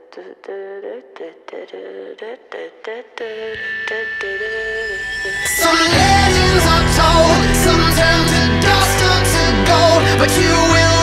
Some legends are told, some turn to dust or to gold, but you will